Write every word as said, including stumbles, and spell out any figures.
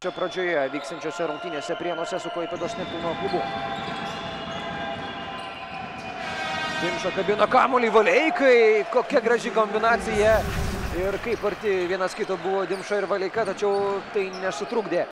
Čia pradžioje vykstančiose rungtynėse Prienuose su Klaipėdos Neptūno klubu. Dimša kabina kamuolį Valeikai, kokia graži kombinacija. Ir kaip arti vienas kito buvo Dimša ir Valeika, tačiau tai nesutrukdė